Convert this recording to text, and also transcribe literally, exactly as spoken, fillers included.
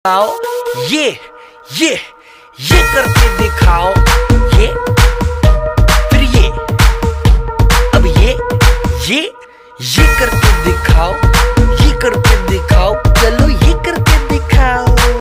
आओ ये ये ये करके दिखाओ, ये फिर ये, अब ये ये ये करके दिखाओ।